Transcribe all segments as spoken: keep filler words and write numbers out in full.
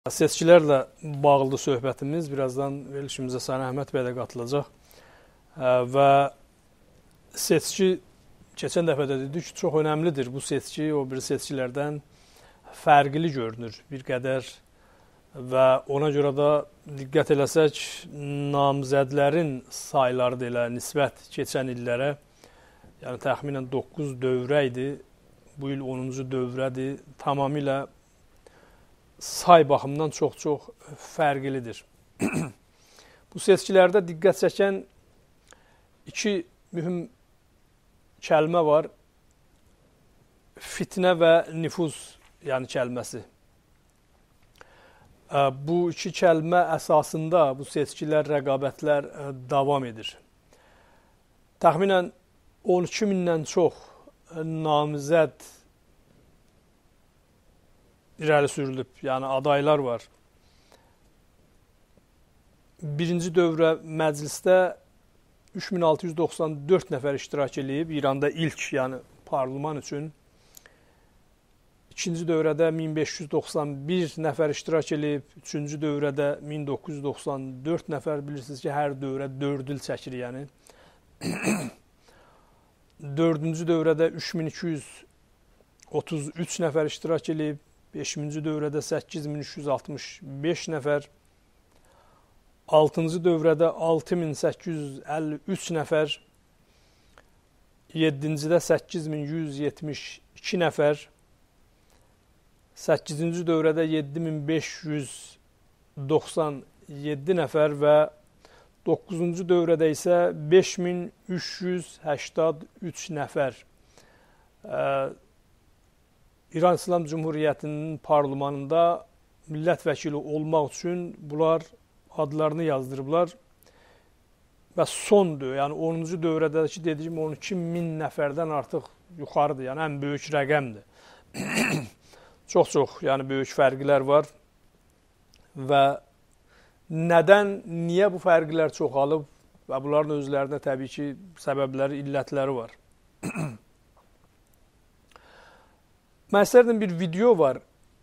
Seçkilərlə bağlı söhbətimiz birazdan verilişimizə Sayın Əhməd bəy də qatılacaq. Və seçki, keçən dəfə də dedik ki, çox önəmlidir. Bu seçki o bir seçkilərdən fərqli görünür bir qədər və ona görə də diqqət eləsək, namizədlərin sayları da elə nisbət keçən illərə, yəni təxminən doqquz dövrə idi, bu il onuncu dövrədir, tamamilə say baxımından çox-çox fərqlidir. Bu seçkilərdə diqqət çəkən iki mühüm kəlmə var. Fitnə və nüfuz, yəni kəlməsi. Bu iki kəlmə əsasında bu seçkilər, rəqabətlər davam edir. Təxminən on iki mindən çox namizəd irəli sürülüb, yəni adaylar var. Birinci dövrə məclisdə üç min altı yüz doxsan dörd nəfər iştirak edib, İranda ilk, yəni parlament üçün. İkinci dövrədə min beş yüz doxsan bir nəfər iştirak edib, üçüncü dövrədə min doqquz yüz doxsan dörd nəfər, bilirsiniz ki, hər dövrə dörd il çəkir, yəni. Dördüncü dövrədə üç min iki yüz otuz üç nəfər iştirak edib, beşinci dövrədə səkkiz min üç yüz altmış beş nəfər, altıncı dövrədə altı min səkkiz yüz əlli üç nəfər, yeddincidə səkkiz min yüz yetmiş iki nəfər, səkkizinci dövrədə yeddi min beş yüz doxsan yeddi nəfər və doqquzuncu dövrədə isə beş min üç yüz səksən üç nəfər. İran İslam Cumhuriyyətinin parlamentında millət vəkili olmaq üçün bunlar adlarını yazdırıblar və sondur, yəni onuncu dövrədəki dediyim on iki min nəfərdən artıq yuxarıdır, yəni ən böyük rəqəmdir. Çox-çox, yəni böyük fərqlər var və nədən, niyə bu fərqlər çoxalıb və bunların özlərində təbii ki, səbəbləri, illətləri var. Mən istərdim bir video var,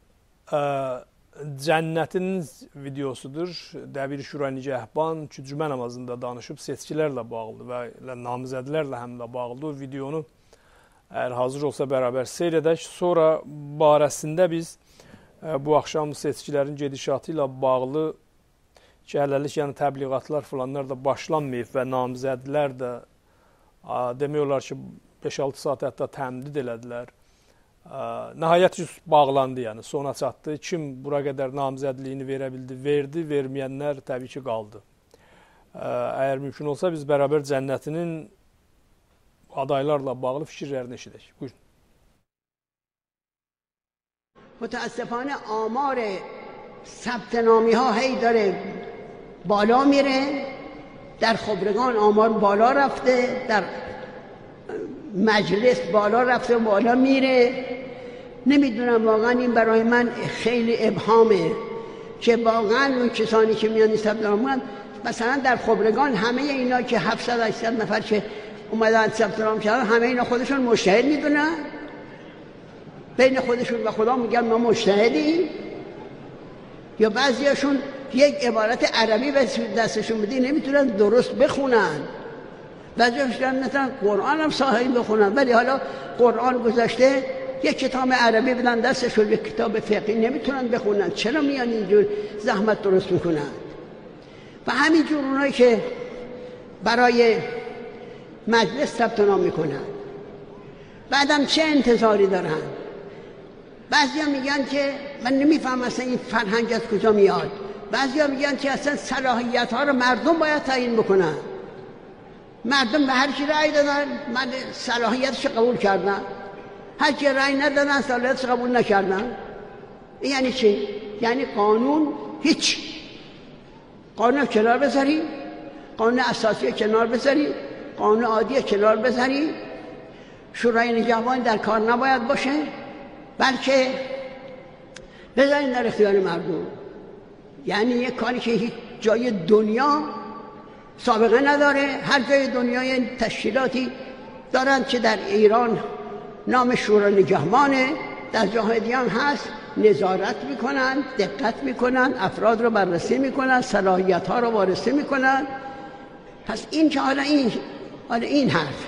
Cənnətin videosudur. Dəbir Şura Nigəhban iki cümə namazında danışıb seçkilərlə bağlıdır və namizədlərlə həm də bağlıdır. O videonu əgər hazır olsa bərabər seyr edək. Sonra barəsində biz bu axşam seçkilərin gedişatı ilə bağlı ki, hələlik yəni təbliğatlar falanlar da başlanmayıb və namizədlər də demək olar ki, beş altı saat hətta təmdid elədilər. Nəhayət ki, bağlandı, yəni sona çatdı. Kim bura qədər namizədliyini verə bildi, verdi, verməyənlər təbii ki, qaldı. Əgər mümkün olsa biz bərabər Cənnətinin adaylarla bağlı fikirlərini eşidək. Buyurun. متاسفانه آمار ثبت نامی ها هی داره بالا میره، در خبرگان آمار بالا رفته، در مجلس بالا رفته و بالا میره. نمیدونم واقعا این برای من خیلی ابهامه که واقعا اون کسانی که میان ثبت نام مثلا در خبرگان همه اینا که هفتصد هشتصد نفر که اومدن ثبت نام کردن، همه اینا خودشون مجتهد میدونن، بین خودشون و خدا میگن ما مجتهدیم، یا بعضیاشون یک عبارت عربی به دستشون بدی نمیتونن درست بخونن، بعضیاشون نمیتونن قرآن هم صحیح بخونن، ولی حالا قرآن گذاشته یک کتاب عربی بدن دستشون، یک کتاب فقهی نمیتونن بخونن. چرا میان اینجور زحمت درست میکنن؟ و همینجور اونایی که برای مجلس ثبت نام میکنن بعدم چه انتظاری دارن؟ بعضیا میگن که من نمیفهم اصلا این فرهنگ از کجا میاد. بعضیا میگن که اصلا صلاحیت ها رو مردم باید تعیین بکنن. مردم به هر کی رأی دادن، من صلاحیتش قبول کردم. هر کی رأی ندادن، صلاحیتش قبول نکردن. یعنی چی؟ یعنی قانون هیچ. قانون کنار بذاری، قانون اساسی کنار بذاری، قانون عادی کنار بذاری. شورای نگهبان در کار نباید باشه، بلکه بذارین در اختیار مردم. یعنی یک کاری که هیچ جای دنیا سابقه نداره. هر جای دنیا تشکیلاتی دارن که در ایران نام شورای نگهبانه، در جاهای دیگه هم هست، نظارت میکنن، دقت میکنن، افراد رو بررسی میکنن، صلاحیت ها رو وارسی میکنن. پس این که حالا این حالا این حرف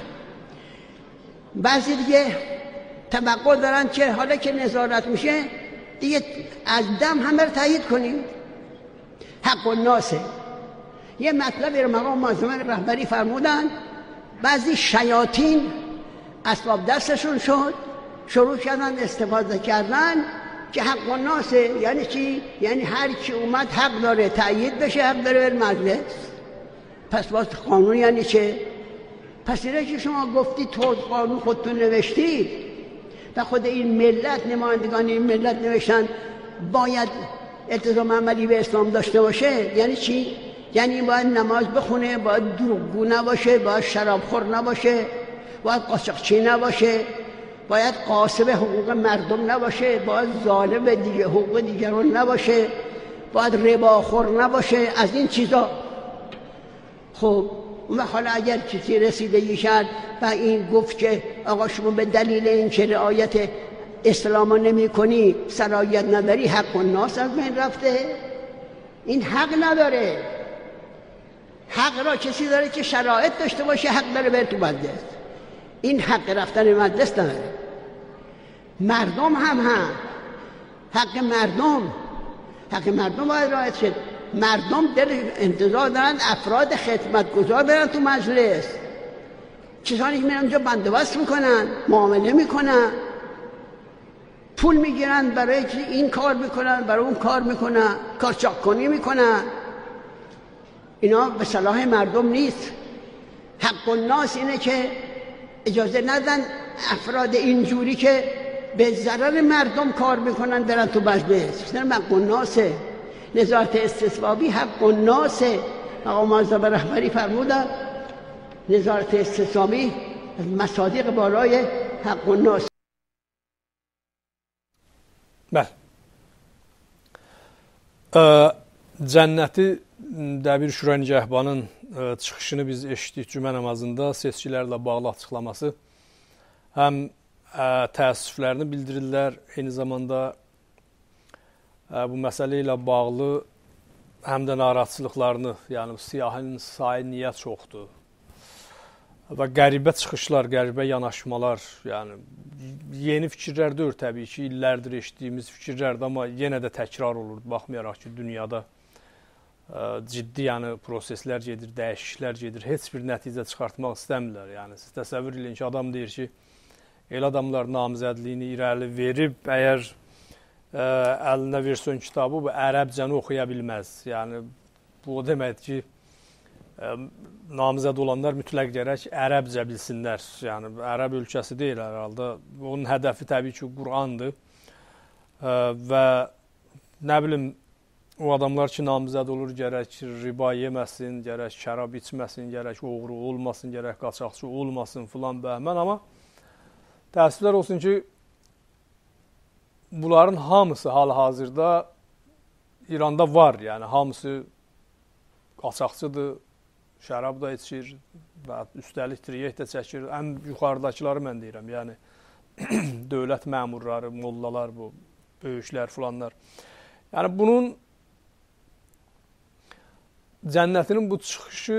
بعضی دیگه توقع دارن که حالا که نظارت میشه دیگه از دم همه رو تایید کنیم. حق الناسه. یه مطلبی رو مقام معظم رهبری فرمودن، بعضی شیاطین اسباب دستشون شد، شروع کردن استفاده کردن که حق الناسه. یعنی چی؟ یعنی هر کی اومد حق داره تایید بشه، حق داره بر مجلس. پس باز قانون یعنی چه؟ پس اینه که شما گفتی تو قانون خودتون نوشتی و خود این ملت، نمایندگان این ملت نوشتن باید التزام عملی به اسلام داشته باشه. یعنی چی؟ یعنی باید نماز بخونه، باید دروغگو نباشه، باید شرابخور نباشه، باید قاچاقچی نباشه، باید غاصب حقوق مردم نباشه، باید ظالم دیگه حقوق دیگران نباشه، باید رباخور نباشه، از این چیزا. خب و حالا اگر کسی رسیدگی کرد و این گفت که آقا شما به دلیل این که رعایت اسلام نمی کنی صلاحیت نداری، حق الناس از بین رفته. این حق نداره. حق را کسی داره که شرایط داشته باشه، حق داره بره تو مجلس. این حق رفتن مجلس نداره. مردم هم هم حق مردم حق مردم باید رعایت شد. مردم در انتظار دارن افراد خدمتگزار برن تو مجلس، کسانی که میرن اونجا بندوبست میکنن، معامله میکنن، پول میگیرن برای این کار میکنن، برای اون کار میکنن، کارچاق کنی میکنن. اینا به صلاح مردم نیست. حق الناس اینه که اجازه ندن افراد اینجوری که به ضرر مردم کار میکنن برن تو مجلس. این حق الناسه. نظارت استصوابی حق الناسه. آقا معظم رهبری فرمودن نظارت استصوابی از مصادیق بالای حق الناس. بله. Cənnəti Dəbir Şura Nigəhbanın çıxışını biz eşitdik cümə namazında, seçkilərlə bağlı açıqlaması. Həm təəssüflərini bildirirlər, eyni zamanda bu məsələ ilə bağlı həm də narahatçılıqlarını, yəni siyahının sayı niyə çoxdur və qəribə çıxışlar, qəribə yanaşmalar, yəni yeni fikirlər deyil təbii ki, illərdir eşitdiyimiz fikirlərdir, amma yenə də təkrar olur, baxmayaraq ki, dünyada ciddi yəni proseslər gedir, dəyişikliklər gedir, heç bir nəticə çıxartmaq istəmirlər. Yəni siz təsəvvür edin ki, adam deyir ki, elə adamlar namizədliyini irəli verib, əgər ə, əlinə versin kitabı, bu ərəbcəni oxuya bilməz. Yəni bu o deməkdir ki, ə, namizəd olanlar mütləq gərək ərəbcə bilsinlər. Yəni ərəb ölkəsi deyil hər halda. Onun hədəfi təbii ki, Qur'andır. Ə, və nə bilim, o adamlar ki, namizəd olur, gərək riba yeməsin, gərək şərab içməsin, gərək oğru olmasın, gərək qaçaqçı olmasın filan bəhmən. Amma təəssüflər olsun ki, bunların hamısı hal-hazırda İranda var. Yəni hamısı qaçaqçıdır, şərab da içir və üstəlik triyeh də çəkir. Ən yuxarıdakıları mən deyirəm, yəni dövlət məmurları, mollalar, bu böyüklər filanlar. Yəni bunun cənnətinin bu çıxışı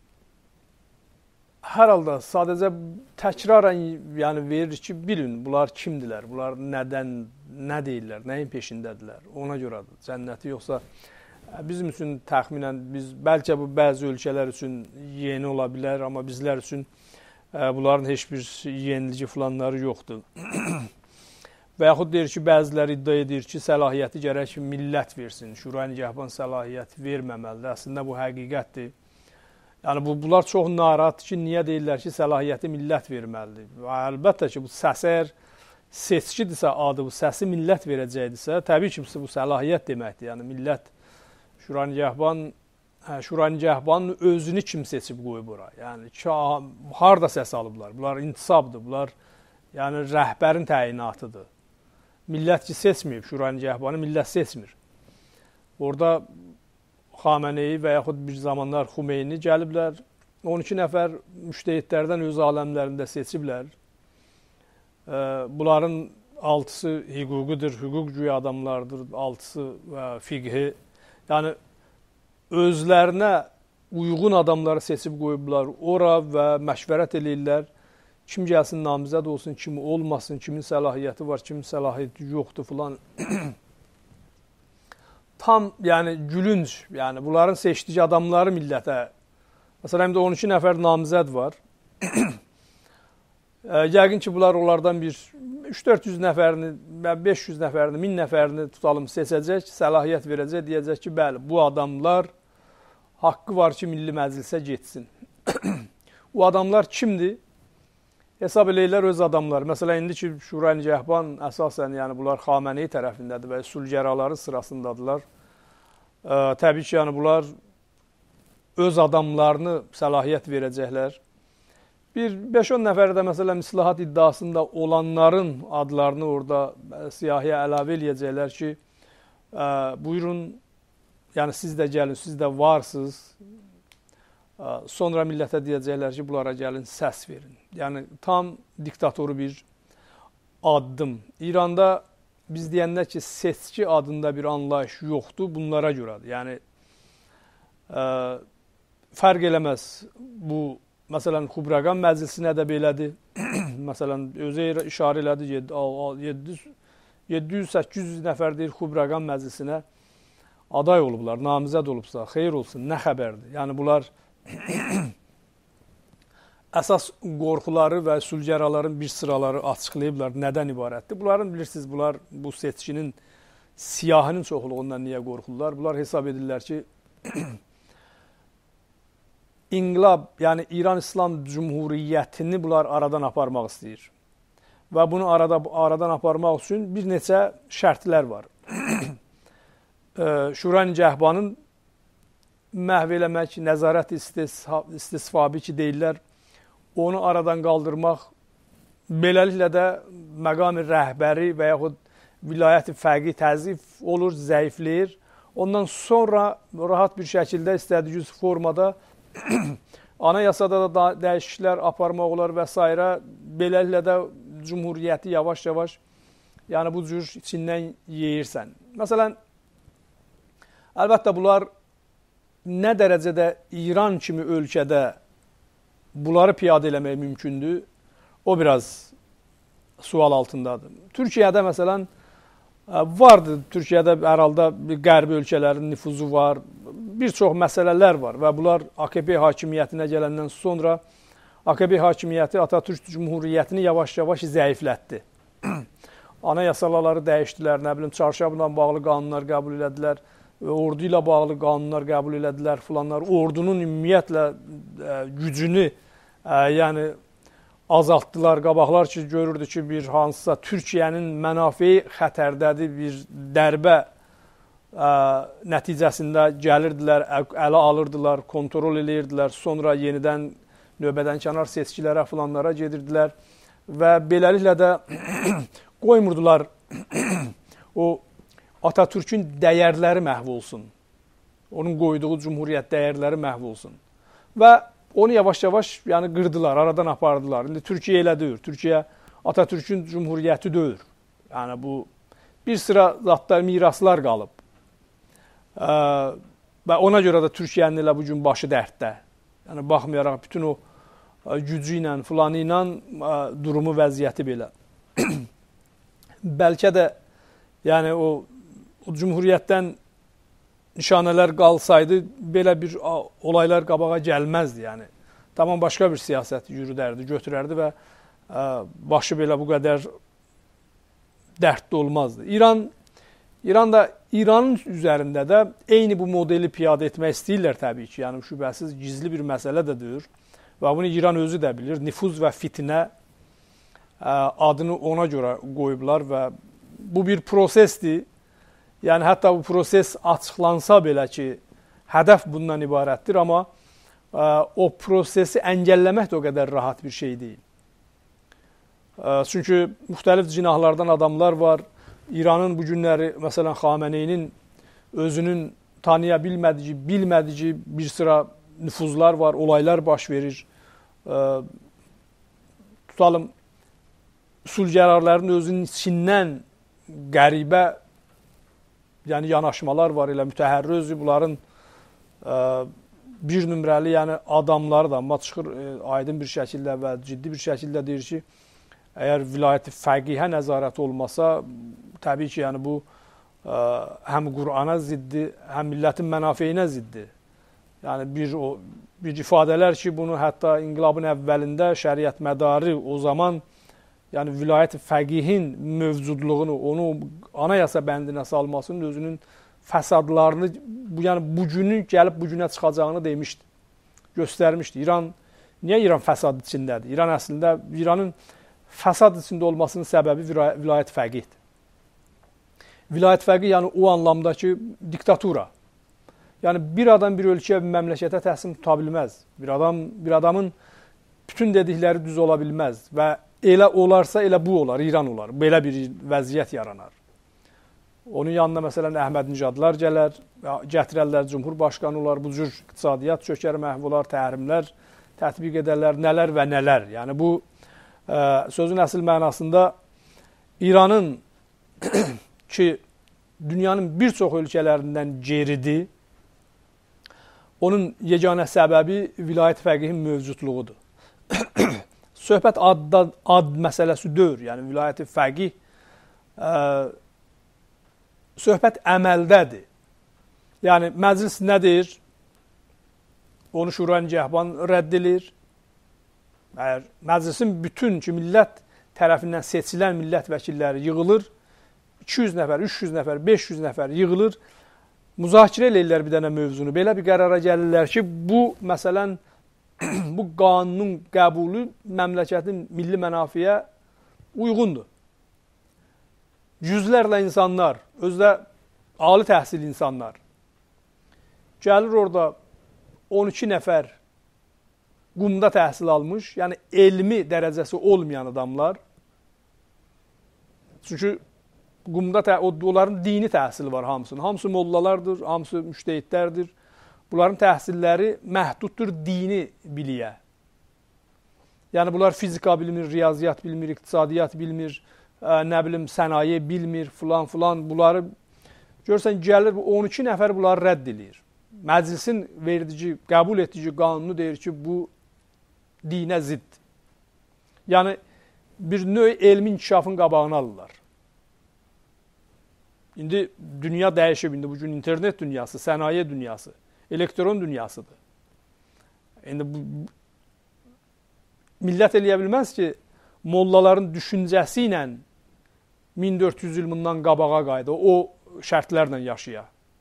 hər halda sadəcə təkrarən yəni verir ki, bilin, bunlar kimdilər, bunlar nədən, nə deyirlər, nəyin peşindədirlər, ona görədir cənnəti. Yoxsa bizim üçün təxminən, biz bəlkə bu bəzi ölkələr üçün yeni ola bilər, amma bizlər üçün bunların heç bir yenilici filanları yoxdur. Və yaxud deyir ki, bəziləri iddia edir ki, səlahiyyəti gərək millət versin. Şura Nigəhban səlahiyyəti verməməlidir. Əslində bu həqiqətdir. Yəni bu, bunlar çox narahat ki, niyə deyirlər ki, səlahiyyəti millət verməlidir. Və əlbəttə ki, bu səsər seçkidirsə adı, bu səsi millət verəcəkdirsə, təbii ki, bu səlahiyyət deməkdir. Yəni millət Şura Nigəhban, Şura Nigəhbanın özünü kim seçib qoyub ora? Yəni ki, harda səs alıblar? Bunlar intisabdır, bunlar yəni rəhbərin təyinatıdır. Millət ki, seçməyib Şura Nigəhbanı, millət seçmir. Orada Xameneyi və yaxud bir zamanlar Xumeyni gəliblər, on iki nəfər müştəhidlərdən öz aləmlərində seçiblər. Bunların altısı hüquqidir, hüquq güya adamlardır, altısı fiqhi. Yəni özlərinə uyğun adamları seçib qoyublar ora və məşvərət eləyirlər. Kim gəlsin namizəd olsun, kim olmasın, kimin səlahiyyəti var, kimin səlahiyyəti yoxdur filan. Tam yəni gülünc, yəni bunların seçdiyi adamları millətə. Məsələn, on iki nəfər namizəd var. Yəqin ki, bunlar onlardan bir üç dörd yüz nəfərini, beş yüz nəfərini, min nəfərini tutalım seçəcək, səlahiyyət verəcək, deyəcək ki, bəli, bu adamlar haqqı var ki, Milli Məclisə getsin. O adamlar kimdir? Hesab eləyirlər öz adamlar. Məsələn, indi ki, Şura-i Nigahban əsasən, yəni bunlar Xameneyi tərəfindədir və sülgəraları sırasındadılar. Təbii ki, yəni bunlar öz adamlarını səlahiyyət verəcəklər. Bir beş on nəfər də məsələn islahat iddiasında olanların adlarını orada siyahıya əlavə eləyəcəklər ki, buyurun, yəni siz də gəlin, siz də varsınız. Sonra millətə deyəcəklər ki, bunlara gəlin, səs verin. Yəni tam diktatoru bir addım. İranda biz deyəndə ki, seçki adında bir anlayış yoxdur, bunlara görədir. Yəni fərq eləməz bu. Məsələn, Xubraqan məclisinə də belədir. Məsələn, özü işarə elədi, yeddi yüz səkkiz yüz nəfər deyir Xubraqan məclisinə aday olublar, namizəd olubsa, xeyir olsun, nə xəbərdir? Yəni, bunlar əsas qorxuları və sülgəraların bir sıraları açıqlayıblar, nədən ibarətdir? Bunların bilirsiniz, bunlar bu seçkinin siyahının çoxluğundan niyə qorxurlar? Bunlar hesab edirlər ki, İnqilab, yəni İran İslam Cumhuriyyətini bunlar aradan aparmaq istəyir. Və bunu arada, aradan aparmaq üçün bir neçə şərtlər var. Şura-i Nigahbanın məhv eləmək, nəzarət istisfabı ki deyirlər, onu aradan qaldırmaq, beləliklə də məqam-ı rəhbəri və yaxud vilayət-i fəqi təzif olur, zəifləyir. Ondan sonra rahat bir şəkildə istədiyiniz formada anayasada da dəyişikliklər aparmaq olar və s. Beləliklə də Cumhuriyyəti yavaş-yavaş yəni bu cür içindən yeyirsən. Məsələn, əlbəttə bunlar nə dərəcədə İran kimi ölkədə bunları piyadə eləmək mümkündür, o biraz sual altındadır. Türkiyədə məsələn, vardı, Türkiyədə hər halda qərbi ölkələrin nüfuzu var, bir çox məsələlər var və bunlar A K P hakimiyyətinə gələndən sonra A K P hakimiyyəti Atatürk Cumhuriyyətini yavaş-yavaş zəiflətdi. Anayasaları dəyişdilər, nə bilim, çarşabla bağlı qanunlar qəbul elədilər, ordu ilə bağlı qanunlar qəbul elədilər filanlar. Ordunun ümumiyyətlə gücünü yəni azaltdılar. Qabaqlar ki, görürdü ki, bir hansısa Türkiyənin mənafeyi xətərdədir, bir dərbə nəticəsində gəlirdilər, ələ alırdılar, kontrol eləyirdilər, sonra yenidən növbədən kənar seçkilərə filanlara gedirdilər və beləliklə də qoymurdular o Atatürk'ün dəyərləri məhv olsun, onun qoyduğu cumhuriyyət dəyərləri məhv olsun və onu yavaş-yavaş yəni qırdılar, aradan apardılar. İndi Türkiyə elə deyir, Türkiyə Atatürk'ün cumhuriyyəti deyir. Yəni bu bir sıra zatlar, miraslar qalıb. Və ona görə də Türkiyənin elə bugün başı dərddə. Yəni, baxmayaraq bütün o gücü ilə, filanı ilə durumu, vəziyyəti belə. Bəlkə də yəni, o, o Cumhuriyyətdən nişanələr qalsaydı, belə bir olaylar qabağa gəlməzdi. Yəni. Tamam başqa bir siyasət yürüdərdi, götürərdi və başı belə bu qədər dərdli olmazdı. İran İran da İranın üzərində də eyni bu modeli piyadə etmək istəyirlər təbii ki. Yəni şübhəsiz gizli bir məsələ də deyir və bunu İran özü də bilir. Nüfuz və fitnə adını ona görə qoyublar və bu bir prosesdir. Yəni hətta bu proses açıqlansa belə ki, hədəf bundan ibarətdir, amma o prosesi əngəlləmək də o qədər rahat bir şey deyil. Çünki müxtəlif cinahlardan adamlar var. İranın bu günləri, məsələn, Xameneyinin özünün tanıya bilmədiyi, bilmədiyi bir sıra nüfuzlar var, olaylar baş verir. Tutalım, üsulgərarların özünün içindən qəribə yəni yanaşmalar var, elə mütəhərrir bunların ə, bir nömrəli yəni adamları da amma çıxır ə, aydın bir şəkildə və ciddi bir şəkildə deyir ki, əgər vilayət-i fəqihə nəzarəti olmasa, təbii ki, yəni bu ə, həm Qur'ana ziddir, həm millətin mənafeyinə ziddir. Yəni bir o bir ifadələr ki, bunu hətta inqilabın əvvəlində şəriət mədarı o zaman yəni vilayət-i fəqihin mövcudluğunu, onu anayasa bəndinə salmasının özünün fəsadlarını, bu, yəni bu günün gəlib bu günə çıxacağını demişdi, göstərmişdi. İran, niyə İran fəsad içindədir? İran əslində, İranın fəsad içində olmasının səbəbi vilayət fəqihdir. Vilayət fəqih yəni o anlamda ki, diktatura. Yəni bir adam bir ölkəyə, bir məmləkətə təhsil tuta bilməz. Bir adam bir adamın bütün dedikləri düz ola bilməz və elə olarsa elə bu olar, İran olar. Belə bir vəziyyət yaranar. Onun yanına məsələn Əhməd Nicadlar gələr, gətirərlər Cumhurbaşqanı olar, bu cür iqtisadiyyat çökər, məhv olar, təhrimlər tətbiq edərlər, nələr və nələr. Yəni bu ə, sözün əsl mənasında İranın ki dünyanın bir çox ölkələrindən geridir. Onun yeganə səbəbi vilayət fəqihin mövcudluğudur. Söhbət adda, ad məsələsi deyil. Yəni vilayət fəqih ə, söhbət əməldədir. Yəni məclis nə deyir? Onu Şura Nigahban rədd edir. Əgər məclisin bütün ki, millət tərəfindən seçilən millət vəkilləri yığılır, iki yüz nəfər, üç yüz nəfər, beş yüz nəfər yığılır, müzakirə eləyirlər bir dənə mövzunu. Belə bir qərara gəlirlər ki, bu məsələn, bu qanunun qəbulu məmləkətin milli mənafiyə uyğundur. Yüzlərlə insanlar, özdə ali təhsil insanlar, gəlir orada on iki nəfər qumda təhsil almış, yəni elmi dərəcəsi olmayan adamlar. Çünki qumda onların dini təhsili var hamısının. Hamısı mollalardır, hamısı müştehidlərdir. Bunların təhsilləri məhduddur dini biliyə. Yəni bunlar fizika bilmir, riyaziyyat bilmir, iqtisadiyyat bilmir, ə, nə bilim sənaye bilmir, filan filan. Bunları görsən gəlir on iki nəfər bunları rədd edir. Məclisin verici, qəbul edici qanunu deyir ki, bu dinə zidd. Yəni bir növ elmi inkişafın qabağını alırlar. İndi dünya dəyişib, indi bugün internet dünyası, sənaye dünyası, elektron dünyasıdır. İndi bu, millət eləyə bilməz ki, mollaların düşüncəsi ilə min dörd yüz il bundan qabağa qaydı, o şərtlərlə yaşaya.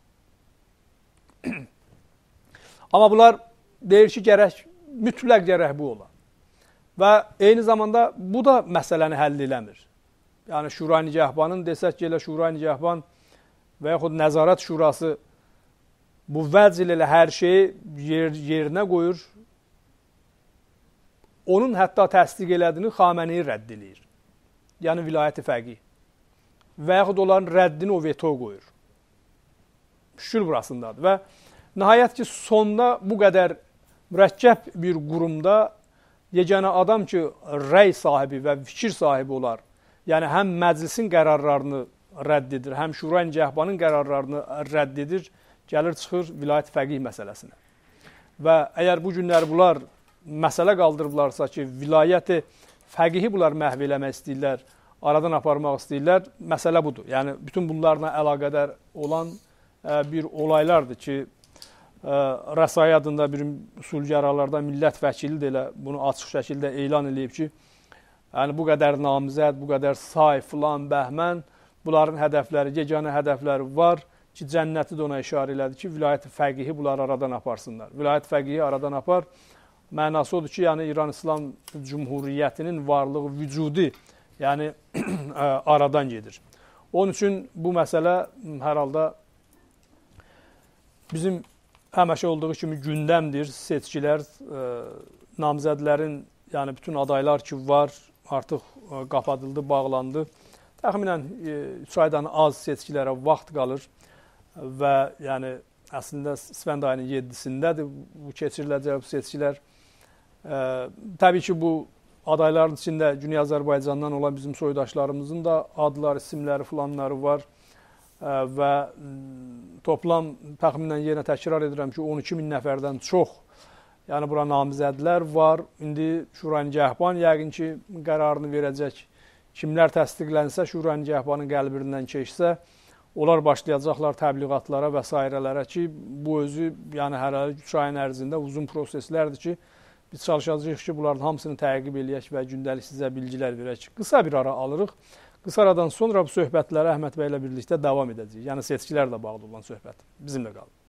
Amma bunlar deyir ki, gərək, mütləq gərək bu ola. Və eyni zamanda bu da məsələni həll eləmir. Yəni Şura Nigahbanın desək ki, elə Şura Nigahban və yaxud Nəzarət Şurası bu vəcl ilə hər şeyi yer, yerinə qoyur. Onun hətta təsdiq elədiyini Xameneyi rədd edir. Yəni vilayət-i fəqih. Və yaxud onların rəddini o veto qoyur. Şükür burasındadır. Və nəhayət ki, sonda bu qədər mürəkkəb bir qurumda yeganə adam ki, rəy sahibi və fikir sahibi olar, yəni həm məclisin qərarlarını rədd edir, həm Şura Nigahbanın qərarlarını rədd edir, gəlir çıxır vilayət fəqih məsələsinə. Və əgər bu günləri bunlar məsələ qaldırıblarsa ki, vilayəti fəqihi bunlar məhv eləmək istəyirlər, aradan aparmaq istəyirlər, məsələ budur. Yəni bütün bunlarla əlaqədar olan ə, bir olaylardır ki, ə, Rəsai adında bir usulgərarlardan millət vəkili də elə bunu açıq şəkildə elan edib ki, yəni bu qədər namizəd, bu qədər say, filan, bəhmən, bunların hədəfləri, yeganə hədəfləri var ki, cənnəti də ona işarə elədi ki, vilayət fəqihi bunları aradan aparsınlar. Vilayət fəqihi aradan apar, mənası odur ki, yəni İran İslam Cumhuriyyətinin varlığı, vücudi, yəni aradan gedir. Onun üçün bu məsələ hər halda bizim həmişə olduğu kimi gündəmdir. Seçkilər, ə, namizədlərin, yəni bütün adaylar ki var, artıq ə, qapadıldı, bağlandı. Təxminən üç aydan az seçkilərə vaxt qalır və yəni əslində Svend ayının yeddisindədir bu keçiriləcək bu seçkilər. Ə, təbii ki, bu adayların içində Güney Azərbaycandan olan bizim soydaşlarımızın da adları, isimləri, filanları var və toplam təxminən yenə təkrar edirəm ki, on iki min nəfərdən çox, yəni bura namizədlər var. İndi Şura Nigahban yəqin ki, qərarını verəcək. Kimlər təsdiqlənsə, Şura Nigahbanın qəlbindən keçsə, onlar başlayacaqlar təbliğatlara və sairələrə ki, bu özü, yəni hələlik üç ayın ərzində uzun proseslərdir ki, biz çalışacağıq ki, bunların hamısını təqib eləyək və gündəlik sizə bilgilər verək. Qısa bir ara alırıq. Qısa aradan sonra bu söhbətlərə Əhməd bəylə birlikdə davam edəcəyik. Yəni seçkilərlə bağlı olan söhbət. Bizimlə qalın.